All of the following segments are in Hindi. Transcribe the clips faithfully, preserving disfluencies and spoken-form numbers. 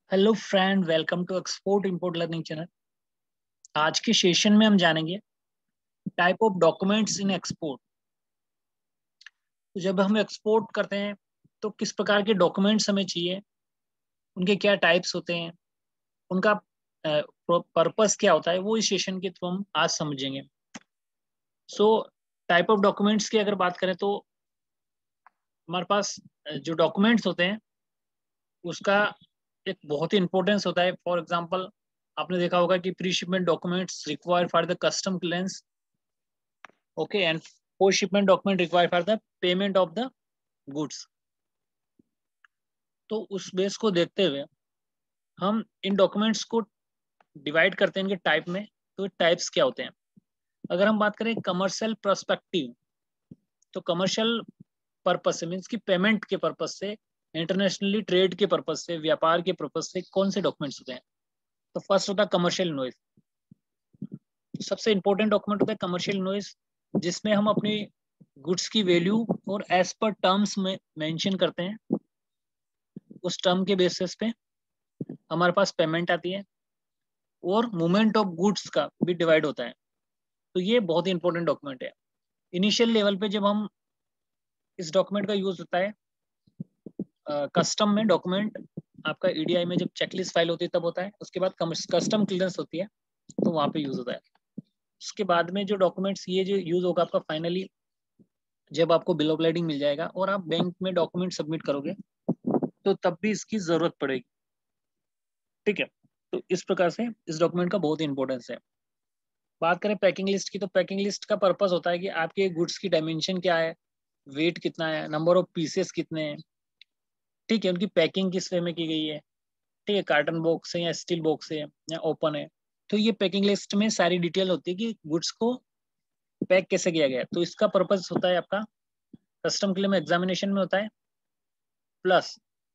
Hello friend, welcome to export import learning channel. आज के सेशन में हम जानेंगे type of documents in export. तो जब हम एक्सपोर्ट करते हैं तो किस प्रकार के डॉक्यूमेंट्स हमें चाहिए, उनके क्या टाइप्स होते हैं, उनका पर्पस क्या होता है, वो इस सेशन के थ्रू हम आज समझेंगे। सो टाइप ऑफ डॉक्यूमेंट्स की अगर बात करें तो हमारे पास अ, जो डॉक्यूमेंट्स होते हैं उसका एक बहुत ही इंपॉर्टेंस होता है। फॉर एग्जांपल, आपने देखा होगा कि pre shipment documents required for the custom clearance, okay, and post shipment document required for the payment of the goods. तो उस बेस को देखते हुए हम इन डॉक्यूमेंट्स को डिवाइड करते हैं इनके टाइप में। तो टाइप्स क्या होते हैं? अगर हम बात करें कमर्शियल पर्सपेक्टिव, तो कमर्शियल पर्पस से मीन्स कि पेमेंट के पर्पस से, इंटरनेशनली ट्रेड के पर्पस से, व्यापार के पर्पस से कौन से डॉक्यूमेंट्स होते हैं? तो फर्स्ट होता है कमर्शियल इनवॉइस। सबसे इंपॉर्टेंट डॉक्यूमेंट होता है कमर्शियल इनवॉइस, जिसमें हम अपनी गुड्स की वैल्यू और एज पर टर्म्स में मेंशन करते हैं। उस टर्म के बेसिस पे हमारे पास पेमेंट आती है और मूवमेंट ऑफ गुड्स का भी डिवाइड होता है। तो ये बहुत ही इंपॉर्टेंट डॉक्यूमेंट है। इनिशियल लेवल पे जब हम इस डॉक्यूमेंट का यूज होता है कस्टम uh, में डॉक्यूमेंट आपका ईडीआई में जब चेकलिस्ट फाइल होती है तब होता है। उसके बाद कस्टम क्लियरेंस होती है तो वहां पे यूज होता है। उसके बाद में जो डॉक्यूमेंट्स ये जो यूज होगा आपका फाइनली जब आपको बिल ऑफ lading मिल जाएगा और आप बैंक में डॉक्यूमेंट सबमिट करोगे तो तब भी इसकी जरूरत पड़ेगी। ठीक है, तो इस प्रकार से इस डॉक्यूमेंट का बहुत ही इंपॉर्टेंस है। बात करें पैकिंग लिस्ट की, तो पैकिंग लिस्ट का पर्पस होता है कि आपके गुड्स की डायमेंशन क्या है, वेट कितना है, नंबर ऑफ पीसेस कितने हैं, ठीक है, उनकी पैकिंग किस वे में की गई है, ठीक है, कार्टन बॉक्स है या स्टील बॉक्स है या ओपन है। तो ये पैकिंग लिस्ट में सारी डिटेल होती है कि गुड्स को पैक कैसे किया गया है। तो इसका पर्पस होता है आपका कस्टम क्लेम एग्जामिनेशन में होता है, प्लस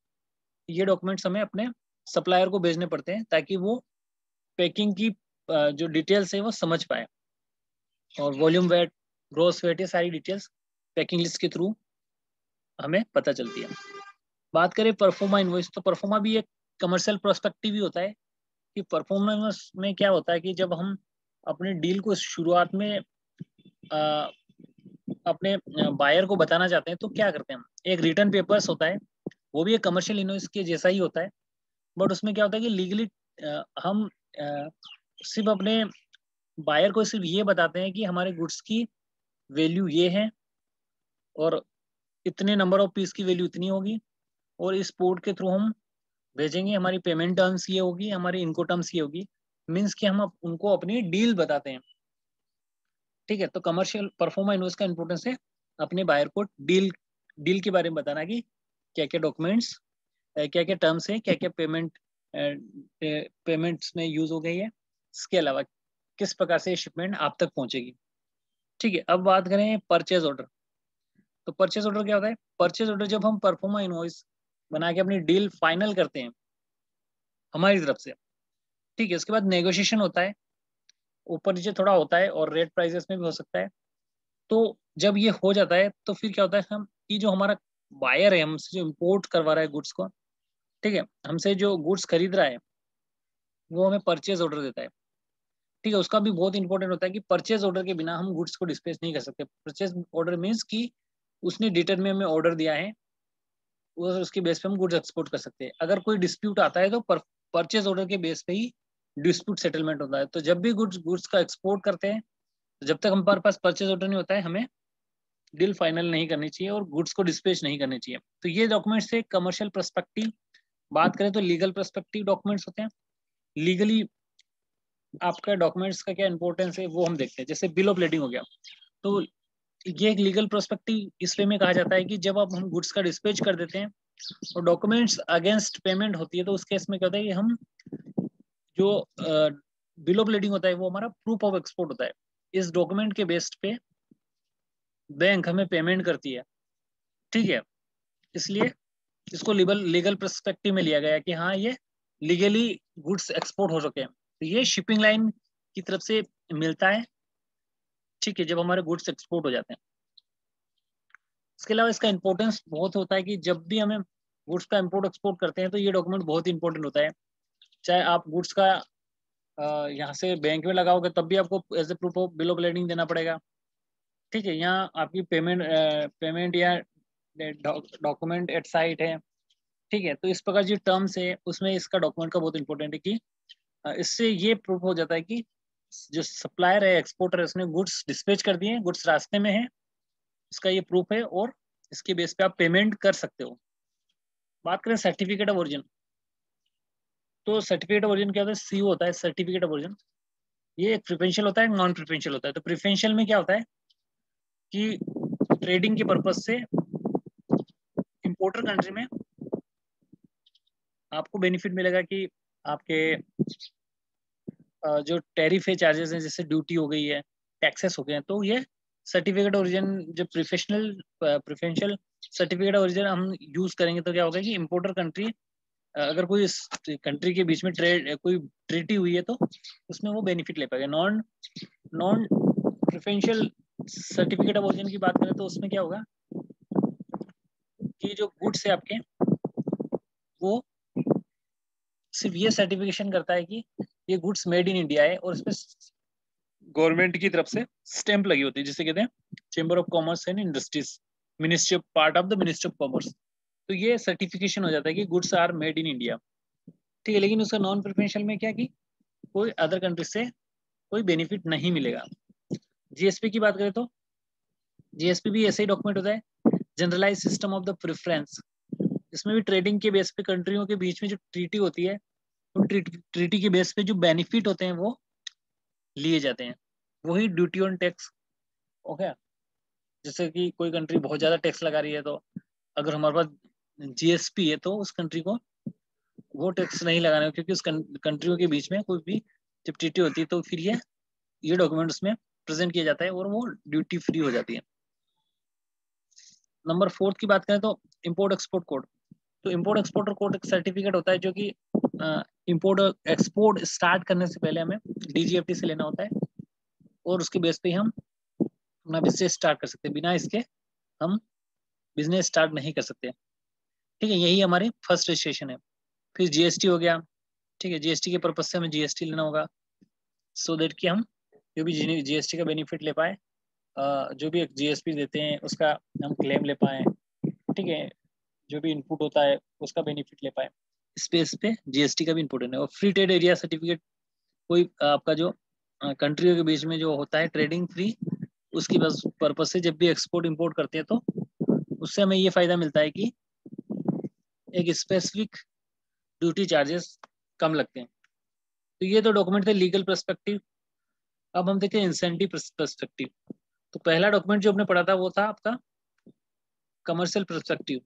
ये डॉक्यूमेंट्स हमें अपने सप्लायर को भेजने पड़ते हैं ताकि वो पैकिंग की जो डिटेल्स है वो समझ पाए। और वॉल्यूम वेट, ग्रोस वेट, ये सारी डिटेल्स पैकिंग लिस्ट के थ्रू हमें पता चलती है। बात करें परफॉर्मा इनवॉइस, तो परफॉर्मा भी एक कमर्शियल प्रोस्पेक्टिव ही होता है। कि परफॉर्मेंस में क्या होता है कि जब हम अपने डील को शुरुआत में आ, अपने बायर को बताना चाहते हैं तो क्या करते हैं हम, एक रिटर्न पेपर्स होता है, वो भी एक कमर्शियल इनवॉइस के जैसा ही होता है। बट उसमें क्या होता है कि लीगली हम आ, सिर्फ अपने बायर को सिर्फ ये बताते हैं कि हमारे गुड्स की वैल्यू ये है और इतने नंबर ऑफ पीस की वैल्यू इतनी होगी और इस पोर्ट के थ्रू हम भेजेंगे, हमारी पेमेंट टर्म्स ये होगी, हमारी इनको टर्म्स ये होगी। मीन्स कि हम उनको अपनी डील बताते हैं। ठीक है, तो कमर्शियल परफॉर्मा इनवॉइस का इंपॉर्टेंस है अपने बायर को डील डील के बारे में बताना कि क्या क्या डॉक्यूमेंट्स, क्या क्या टर्म्स है, क्या क्या पेमेंट पेमेंट्स में यूज हो गई है, इसके अलावा किस प्रकार से शिपमेंट आप तक पहुंचेगी। ठीक है, अब बात करें परचेज ऑर्डर। तो परचेज ऑर्डर क्या होता है? परचेज ऑर्डर जब हम परफॉर्मा इनवॉइस बना के अपनी डील फाइनल करते हैं हमारी तरफ से, ठीक है, उसके बाद नेगोशिएशन होता है, ऊपर नीचे थोड़ा होता है और रेट प्राइसेस में भी हो सकता है। तो जब ये हो जाता है तो फिर क्या होता है, हम कि जो हमारा बायर है, हमसे जो इम्पोर्ट करवा रहा है गुड्स को, ठीक है, हमसे जो गुड्स खरीद रहा है वो हमें परचेज ऑर्डर देता है। ठीक है, उसका भी बहुत इंपॉर्टेंट होता है कि परचेज ऑर्डर के बिना हम गुड्स को डिस्पैच नहीं कर सकते। परचेज ऑर्डर मीन्स कि उसने डिटेल में हमें ऑर्डर दिया है, उसके बेस पे हम गुड्स एक्सपोर्ट कर सकते हैं। अगर कोई डिस्प्यूट आता है तो पर, परचेज ऑर्डर के बेस पे ही डिस्प्यूट सेटलमेंट होता है। तो जब भी गुड्स गुड्स का एक्सपोर्ट करते हैं, तो जब तक हमारे पास परचेज ऑर्डर नहीं होता है, हमें डील फाइनल नहीं करनी चाहिए और गुड्स को डिस्पैच नहीं करनी चाहिए। तो ये डॉक्यूमेंट्स से कमर्शियल पर्सपेक्टिव। बात करें तो लीगल पर्सपेक्टिव डॉक्यूमेंट्स होते हैं। लीगली आपका डॉक्यूमेंट्स का क्या इंपॉर्टेंस है वो हम देखते हैं। जैसे बिल ऑफ लेडिंग हो गया, तो ये एक लीगल पर्सपेक्टिव इस वे में कहा जाता है कि जब आप हम गुड्स का डिस्पैच कर देते हैं और डॉक्यूमेंट्स अगेंस्ट पेमेंट होती है, तो उस केस में क्या होता है कि हम जो बिल ऑफ लेडिंग होता है वो हमारा प्रूफ ऑफ एक्सपोर्ट होता है। इस डॉक्यूमेंट के बेस्ड पे बैंक हमें पेमेंट करती है। ठीक है, इसलिए इसको लीगल लीगल पर्सपेक्टिव में लिया गया है कि हाँ, ये लीगली गुड्स एक्सपोर्ट हो चुके हैं। तो ये शिपिंग लाइन की तरफ से मिलता है, ठीक है, जब हमारे गुड्स एक्सपोर्ट हो जाते हैं। इसके अलावा इसका इंपॉर्टेंस बहुत होता है कि जब भी हमें गुड्स का इम्पोर्ट एक्सपोर्ट करते हैं तो ये डॉक्यूमेंट बहुत इंपॉर्टेंट होता है। चाहे आप गुड्स का यहाँ से बैंक में लगाओगे तब भी आपको as a proof of bill of lading देना पड़ेगा। ठीक है, यहाँ आपकी पेमेंट पेमेंट या डॉक्यूमेंट एट साइट है। ठीक है, तो इस प्रकार जो टर्म्स है उसमें इसका डॉक्यूमेंट का बहुत इंपॉर्टेंट है कि इससे ये प्रूफ हो जाता है कि जो सप्लायर है, एक्सपोर्टर है, उसने गुड्स डिस्पैच कर दिए, गुड्स रास्ते में है, इसका ये प्रूफ है और इसके बेस पे आप पेमेंट कर सकते हो। बात करें सर्टिफिकेट ऑफ ओरिजिन, तो सर्टिफिकेट ऑफ ओरिजिन क्या होता है? सीओ होता है सर्टिफिकेट ऑफ ओरिजिन। ये एक प्रिफरेंशियल होता है, नॉन प्रिफरेंशियल होता है। तो प्रिफरेंशियल में क्या होता है कि ट्रेडिंग के पर्पज से इंपोर्टर कंट्री में आपको बेनिफिट मिलेगा कि आपके जो टैरिफ है, चार्जेस हैं, जैसे ड्यूटी हो गई है, टैक्सेस हो गए हैं, तो ये सर्टिफिकेट ओरिजिन जो प्रोफेशनल प्रिफरेंशियल सर्टिफिकेट ओरिजिन हम यूज करेंगे तो क्या होगा कि इंपोर्टर कंट्री अगर कोई कंट्री के बीच में ट्रेड कोई ट्रीटी हुई है तो उसमें वो बेनिफिट ले पाएगा। Non non preferential certificate of origin की बात करें तो उसमें क्या होगा कि जो गुड्स है आपके वो सिर्फ ये सर्टिफिकेशन करता है कि ये गुड्स मेड इन इंडिया है और इसमें गवर्नमेंट की तरफ से स्टैंप लगी होती है, जिसे कहते हैं chamber of commerce and industries, ministry part of the ministry of commerce. तो ये सर्टिफिकेशन हो जाता है कि goods are made in India. ठीक है, लेकिन उसका नॉन प्रिफरेंशियल में क्या कि कोई अदर कंट्री से कोई बेनिफिट नहीं मिलेगा। जीएसपी की बात करें तो जीएसपी भी ऐसे ही डॉक्यूमेंट होता है, generalise system of the preference. इसमें भी ट्रेडिंग के बेस पे कंट्रियों के बीच में जो ट्रीटी होती है उन ट्रीटी के बेस पे जो बेनिफिट होते हैं वो लिए जाते हैं, वही ड्यूटी ऑन टैक्स। ओके, जैसे कि कोई कंट्री बहुत ज्यादा टैक्स लगा रही है तो अगर हमारे पास जीएसपी है तो उस कंट्री को वो टैक्स नहीं लगाना, क्योंकि उस कंट्रियों के बीच में कोई भी जब ट्रीटी होती है तो फिर ये ये डॉक्यूमेंट उसमें प्रेजेंट किया जाता है और वो ड्यूटी फ्री हो जाती है। नंबर फोर्थ की बात करें तो इंपोर्ट एक्सपोर्ट कोड। तो इंपोर्ट एक्सपोर्ट कोड एक सर्टिफिकेट होता है जो कि इंपोर्ट एक्सपोर्ट स्टार्ट करने से पहले हमें डीजीएफटी से लेना होता है और उसके बेस पे हम अपना बिजनेस स्टार्ट कर सकते हैं। बिना इसके हम बिजनेस स्टार्ट नहीं कर सकते। ठीक है, यही हमारी फर्स्ट रजिस्ट्रेशन है। फिर जीएसटी हो गया। ठीक है, जीएसटी के पर्पज से हमें जीएसटी लेना होगा सो देट कि हम जो भी जीएसटी का बेनिफिट ले पाए, जो भी जीएसटी देते हैं उसका हम क्लेम ले पाए। ठीक है, जो भी इनपुट होता है उसका बेनिफिट ले पाए। स्पेस पे जीएसटी का भी इम्पोर्टेंट है। और फ्री ट्रेड एरिया सर्टिफिकेट, कोई आपका जो कंट्रियों के बीच में जो होता है ट्रेडिंग फ्री, उसकी बस पर्पज से जब भी एक्सपोर्ट इंपोर्ट करते हैं तो उससे हमें ये फायदा मिलता है कि एक स्पेसिफिक ड्यूटी चार्जेस कम लगते हैं। तो ये तो डॉक्यूमेंट थे लीगल पर्सपेक्टिव। अब हम देखते हैं इंसेंटिव पर्सपेक्टिव। तो पहला डॉक्यूमेंट जो हमने पढ़ा था वो था आपका कमर्शियल पर्सपेक्टिव।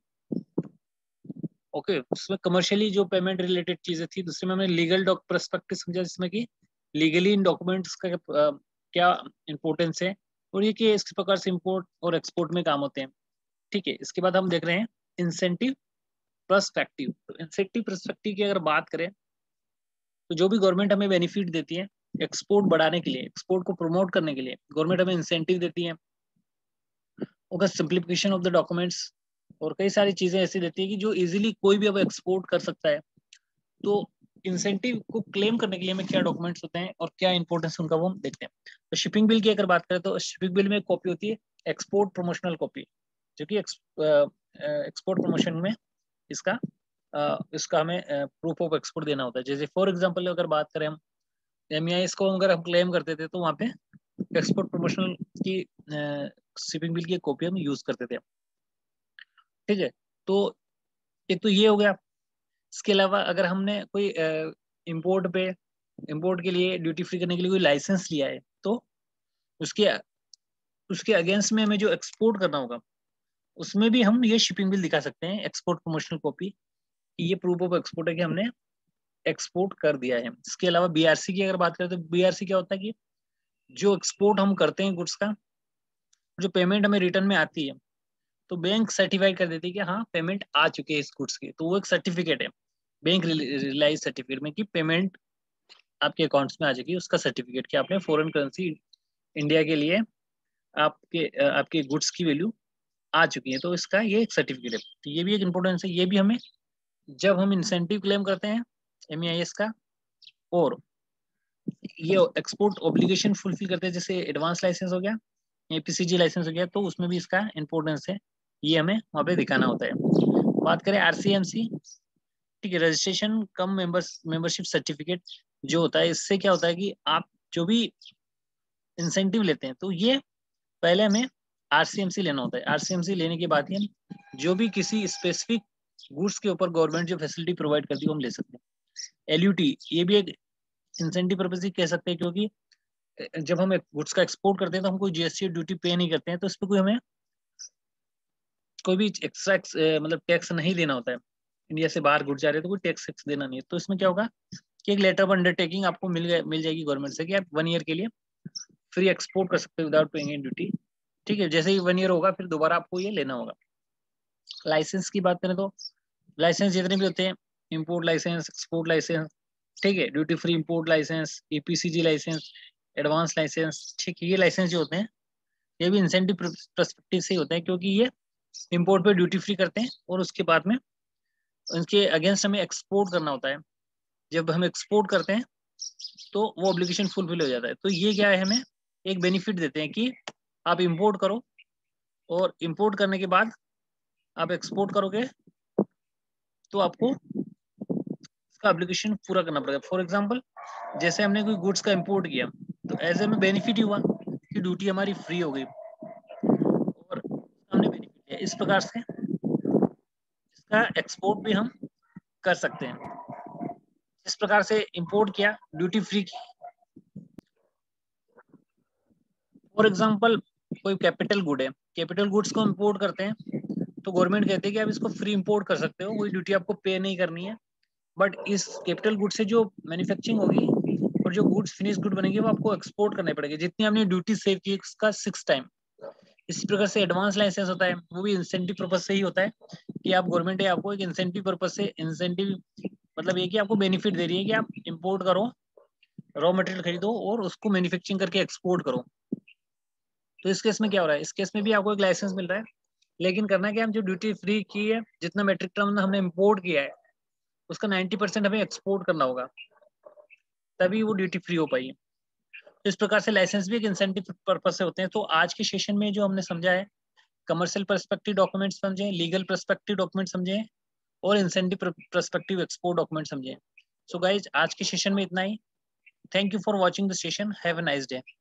ओके, उसमें कमर्शियली जो पेमेंट रिलेटेड चीजें थी। दूसरे में हमने लीगल डॉक पर्सपेक्टिव समझा, जिसमें कि लीगली इन डॉक्यूमेंट्स का आ, क्या इंपॉर्टेंस है और ये कि इस प्रकार से इंपोर्ट और एक्सपोर्ट में काम होते हैं। ठीक है, इसके बाद हम देख रहे हैं इंसेंटिव पर्सपेक्टिव। तो इंसेंटिव पर्सपेक्टिव की अगर बात करें तो जो भी गवर्नमेंट हमें बेनिफिट देती है एक्सपोर्ट बढ़ाने के लिए, एक्सपोर्ट को प्रमोट करने के लिए गवर्नमेंट हमें इंसेंटिव देती है। Okay, simplification of the documents और कई सारी चीजें ऐसी देती है कि जो इजीली कोई भी अब एक्सपोर्ट कर सकता है। तो इंसेंटिव को क्लेम करने के लिए हमें क्या डॉक्यूमेंट्स होते हैं और क्या इंपॉर्टेंस उनका वो हम देखते हैं। तो शिपिंग बिल की अगर बात करें तो शिपिंग बिल में एक कॉपी होती है एक्सपोर्ट प्रमोशनल कॉपी, जो कि एक्सपोर्ट प्रमोशन में इसका uh, इसका हमें प्रूफ ऑफ एक्सपोर्ट देना होता है। जैसे फॉर एग्जांपल अगर बात करें हम एमईआईएस को अगर हम क्लेम करते थे तो वहाँ पे एक्सपोर्ट प्रमोशनल की शिपिंग बिल की एक कॉपी हम यूज करते थे। ठीक है, तो एक तो ये हो गया। इसके अलावा अगर हमने कोई इंपोर्ट पे इंपोर्ट के लिए ड्यूटी फ्री करने के लिए कोई लाइसेंस लिया है तो उसके उसके अगेंस्ट में हमें जो एक्सपोर्ट करना होगा उसमें भी हम ये शिपिंग बिल दिखा सकते हैं, एक्सपोर्ट प्रमोशनल कॉपी, ये प्रूफ ऑफ एक्सपोर्ट है कि हमने एक्सपोर्ट कर दिया है। इसके अलावा बीआरसी की अगर बात करें तो बीआरसी क्या होता है कि जो एक्सपोर्ट हम करते हैं गुड्स का, जो पेमेंट हमें रिटर्न में आती है तो बैंक सर्टिफाइड कर देती है कि हाँ पेमेंट आ चुकी है इस गुड्स की। तो वो एक सर्टिफिकेट है, बैंक रिलाइज सर्टिफिकेट में कि पेमेंट आपके अकाउंट्स में आ चुकी है, उसका सर्टिफिकेट कि आपने फॉरेन करेंसी इंडिया के लिए आपके आपके गुड्स की वैल्यू आ चुकी है, तो इसका ये एक सर्टिफिकेट है। तो ये भी एक इम्पोर्टेंस है, ये भी हमें जब हम इंसेंटिव क्लेम करते हैं एम ई आई एस का, और ये एक्सपोर्ट ऑब्लिगेशन फुलफिल करते हैं, जैसे एडवांस लाइसेंस हो गया, ए पी सी जी लाइसेंस हो गया, तो उसमें भी इसका इंपॉर्टेंस है, ये हमें वहाँ पे दिखाना होता है। बात करें आर सी एम सी, ठीक है, registration cum members membership certificate जो होता है, इससे क्या होता है कि आप जो भी इंसेंटिव लेते हैं, तो ये पहले हमें आर सी एम सी लेना होता है। आर सी एम सी लेने के बाद ही हम जो भी किसी स्पेसिफिक गुड्स के ऊपर गवर्नमेंट जो फैसिलिटी प्रोवाइड करती है वो हम ले सकते हैं। एल यू टी, ये भी एक इंसेंटिव पर्पज ही कह सकते हैं, क्योंकि जब हम गुड्स का एक्सपोर्ट करते हैं तो हम कोई जी एस टी ड्यूटी पे नहीं करते हैं, तो इस पर कोई हमें कोई भी एक्स्ट्रा मतलब टैक्स नहीं देना होता है। इंडिया से बाहर गुड्स जा रहे हैं तो कोई टैक्स देना नहीं है। तो इसमें क्या होगा कि एक लेटर ऑफ अंडरटेकिंग आपको मिल गए मिल जाएगी गवर्नमेंट से कि आप वन ईयर के लिए फ्री एक्सपोर्ट कर सकते हो विदाउट पेइंग एनी ड्यूटी। ठीक है, जैसे ही वन ईयर होगा फिर दोबारा आपको ये लेना होगा। लाइसेंस की बात करें तो लाइसेंस जितने भी होते हैं, इंपोर्ट लाइसेंस, एक्सपोर्ट लाइसेंस, ठीक है, duty free import licence, A P C G licence, advance licence, ठीक है, ये लाइसेंस जो होते हैं ये भी इंसेंटिव पर्सपेक्टिव से ही होता है, क्योंकि ये इंपोर्ट पे ड्यूटी फ्री करते हैं और उसके बाद में उनके अगेंस्ट हमें एक्सपोर्ट करना होता है। जब हम एक्सपोर्ट करते हैं तो वो ऑब्लिगेशन फुलफिल हो जाता है। तो ये क्या है, हमें एक बेनिफिट देते हैं कि आप इंपोर्ट करो और इंपोर्ट करने के बाद आप एक्सपोर्ट करोगे तो आपको इसका एप्लीकेशन पूरा करना पड़ेगा। फॉर एग्जांपल, जैसे हमने कोई गुड्स का इंपोर्ट किया तो एज ए में बेनिफिट ही हुआ कि ड्यूटी हमारी फ्री हो गई और हमने बेनिफिट लिया। इस प्रकार से इसका एक्सपोर्ट भी हम कर सकते हैं। इस प्रकार से इंपोर्ट किया, ड्यूटी फ्री की। फॉर एग्जांपल, कोई कैपिटल गुड है, कैपिटल गुड्स को इंपोर्ट करते हैं तो गवर्नमेंट कहती है कि आप इसको फ्री इंपोर्ट कर सकते हो, कोई ड्यूटी आपको पे नहीं करनी है। बट इस कैपिटल गुड से जो मैन्युफैक्चरिंग होगी और जो गुड्स फिनिश गुड बनेंगे वो आपको एक्सपोर्ट करने पड़ेंगे, जितनी आपने ड्यूटी सेव की उसका सिक्स टाइम। इसी प्रकार से एडवांस लाइसेंस होता है, वो भी इंसेंटिव पर्पज से ही होता है कि आप गवर्नमेंट है आपको एक इंसेंटिव पर्पज से, इंसेंटिव मतलब ये कि आपको बेनिफिट दे रही है कि आप इंपोर्ट करो, रॉ मटेरियल खरीदो और उसको मैन्युफैक्चरिंग करके एक्सपोर्ट करो। तो इस केस में क्या हो रहा है, इस केस में भी आपको एक लाइसेंस मिल रहा है, लेकिन करना क्या, हम जो ड्यूटी फ्री की है, जितना मेट्रिक टन हमने इंपोर्ट किया है उसका नाइन्टी परसेंट हमें एक्सपोर्ट करना होगा, तभी वो ड्यूटी फ्री हो पाई। तो इस प्रकार से लाइसेंस भी एक इंसेंटिव पर्पज से होते हैं। तो आज के सेशन में जो हमने समझा है, कमर्शियल पर्सपेक्टिव डॉक्यूमेंट समझे, लीगल पर्सपेक्टिव डॉक्यूमेंट समझे और इंसेंटिव पर्सपेक्टिव एक्सपोर्ट डॉक्यूमेंट समझे। सो गाइज, आज के सेशन में इतना ही। Thank you for watching the session. Have a nice day.